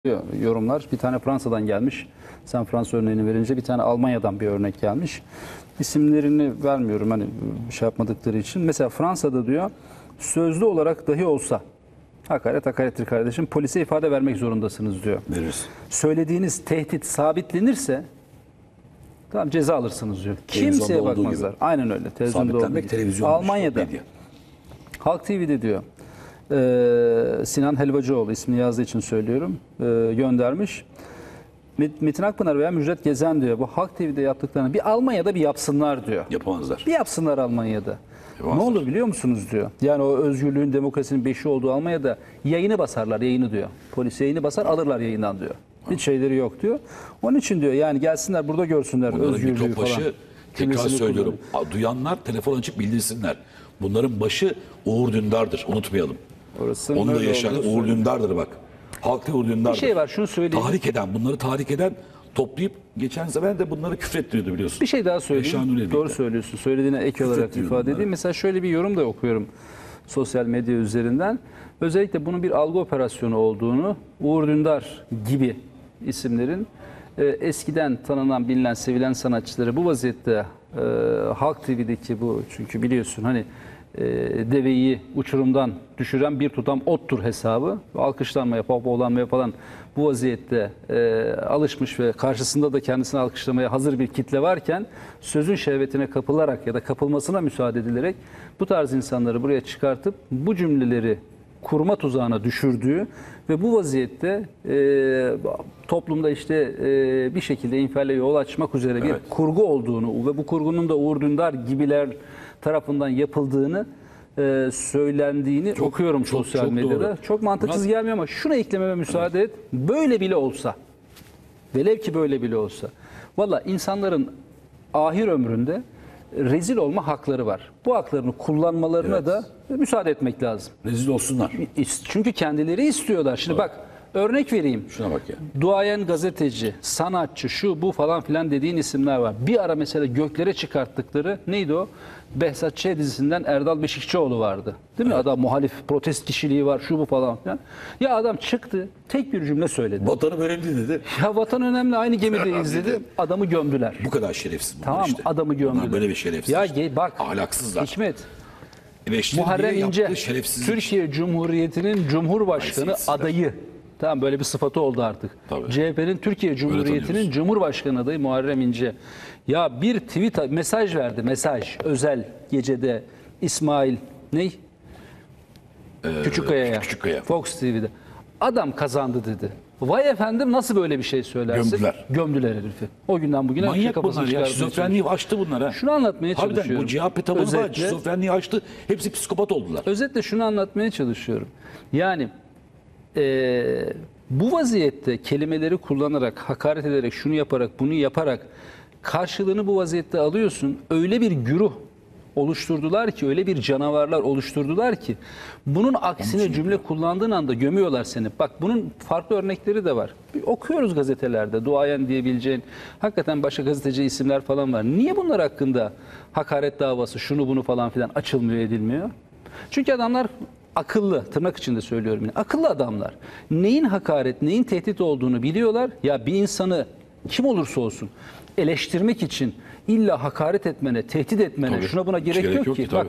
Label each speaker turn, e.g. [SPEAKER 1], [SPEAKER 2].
[SPEAKER 1] yorumlar. Bir tane Fransa'dan gelmiş. Sen Fransa örneğini verince bir tane Almanya'dan bir örnek gelmiş. İsimlerini vermiyorum hani şey yapmadıkları için. Mesela Fransa'da diyor sözlü olarak dahi olsa hakarettir kardeşim, polise ifade vermek zorundasınız diyor.
[SPEAKER 2] Veririz.
[SPEAKER 1] Söylediğiniz tehdit sabitlenirse tamam ceza alırsınız diyor. Kimseye bakmazlar. Aynen öyle.
[SPEAKER 2] Sabitlenmek televizyon.
[SPEAKER 1] Almanya'da Halk TV'de diyor. Sinan Helvacıoğlu ismini yazdığı için söylüyorum. Göndermiş. Metin Akpınar veya Müjdat Gezen diyor. Bu Halk TV'de yaptıklarını bir Almanya'da bir yapsınlar diyor.
[SPEAKER 2] Yapamazlar.
[SPEAKER 1] Bir yapsınlar Almanya'da.
[SPEAKER 2] Yapamazlar.
[SPEAKER 1] Ne olur biliyor musunuz diyor. Yani o özgürlüğün, demokrasinin beşi olduğu Almanya'da yayını basarlar, yayını diyor. Polis yayını basar, alırlar yayından diyor. Hiç şeyleri yok diyor. Onun için diyor yani gelsinler burada görsünler
[SPEAKER 2] bunların
[SPEAKER 1] özgürlüğü falan.
[SPEAKER 2] Tekrar söylüyorum. Duyanlar telefon açıp bildirsinler. Bunların başı Uğur Dündar'dır. Unutmayalım. Onu da yaşayan Uğur Dündar'dır bak. Halkta Uğur Dündar'dır.
[SPEAKER 1] Bir şey var şunu söyleyeyim.
[SPEAKER 2] Bunları tahrik eden toplayıp geçen sefer de bunları küfrettiriyordu biliyorsun.
[SPEAKER 1] Bir şey daha söyleyeyim. Doğru söylüyorsun. Söylediğine ek olarak ifade edeyim. Mesela şöyle bir yorum da okuyorum sosyal medya üzerinden. Özellikle bunun bir algı operasyonu olduğunu, Uğur Dündar gibi isimlerin eskiden tanınan, bilinen, sevilen sanatçıları bu vaziyette Halk TV'deki bu, çünkü biliyorsun hani deveyi uçurumdan düşüren bir tutam ottur hesabı. Alkışlanmaya, pohpohlanmaya falan bu vaziyette alışmış ve karşısında da kendisini alkışlamaya hazır bir kitle varken sözün şehvetine kapılarak ya da kapılmasına müsaade edilerek bu tarz insanları buraya çıkartıp bu cümleleri kurma tuzağına düşürdüğü ve bu vaziyette toplumda işte bir şekilde infiale yol açmak üzere bir kurgu olduğunu ve bu kurgunun da Uğur Dündar gibiler tarafından yapıldığını söylendiğini okuyorum sosyal medyada. Doğru. Çok mantıksız gelmiyor ama şuna eklememe müsaade et. Böyle bile olsa, velev ki böyle bile olsa, valla insanların ahir ömründe rezil olma hakları var. Bu haklarını kullanmalarına da müsaade etmek lazım.
[SPEAKER 2] Rezil olsunlar.
[SPEAKER 1] Çünkü kendileri istiyorlar. Şimdi bak örnek vereyim.
[SPEAKER 2] Şuna bak ya.
[SPEAKER 1] Duayen gazeteci, sanatçı, şu bu falan filan dediğin isimler var. Bir ara mesela göklere çıkarttıkları neydi o? Behzat Ç. dizisinden Erdal Beşikçioğlu vardı. Değil mi? Adam muhalif, protest kişiliği var, şu bu falan filan. Ya adam çıktı, tek bir cümle söyledi.
[SPEAKER 2] Vatanı önemli dedi.
[SPEAKER 1] Ya vatan önemli, aynı gemideyiz dedi. Adamı gömdüler.
[SPEAKER 2] Bu kadar şerefsiz bunlar
[SPEAKER 1] tamam,
[SPEAKER 2] işte.
[SPEAKER 1] Adamı gömdüler.
[SPEAKER 2] Bunlar böyle bir şerefsiz.
[SPEAKER 1] Ya bak,
[SPEAKER 2] ahlaksızlar.
[SPEAKER 1] Hikmet, Muharrem İnce, Türkiye Cumhuriyeti'nin Cumhurbaşkanı adayı. Tamam, böyle bir sıfatı oldu artık. CHP'nin Türkiye Cumhuriyeti'nin Cumhurbaşkanı adayı Muharrem İnce. Ya bir tweet mesaj verdi, mesaj özel gecede İsmail Küçükkaya'ya, Fox TV'de. Adam kazandı dedi. Vay efendim, nasıl böyle bir şey söylersin? Gömdüler herifi. O günden bugüne
[SPEAKER 2] manyak bunlar ya. Şizofrenliği aştı bunlara.
[SPEAKER 1] Şunu anlatmaya çalışıyorum.
[SPEAKER 2] Bu CHP tabanı var. Şizofrenliği aştı. Hepsi psikopat oldular.
[SPEAKER 1] Özetle şunu anlatmaya çalışıyorum. Yani bu vaziyette kelimeleri kullanarak, hakaret ederek, şunu yaparak, bunu yaparak karşılığını bu vaziyette alıyorsun. Öyle bir güruh oluşturdular ki, öyle bir canavarlar oluşturdular ki bunun aksine cümle kullandığın anda gömüyorlar seni. Bak bunun farklı örnekleri de var. Okuyoruz gazetelerde, duayen diyebileceğin hakikaten başka gazeteci isimler falan var. Niye bunlar hakkında hakaret davası, şunu bunu falan filan açılmıyor, edilmiyor? Çünkü adamlar akıllı, tırnak içinde söylüyorum yine. Akıllı adamlar. Neyin hakaret, neyin tehdit olduğunu biliyorlar. Ya bir insanı kim olursa olsun eleştirmek için illa hakaret etmene, tehdit etmene, şuna buna gerek yok ki. Bak,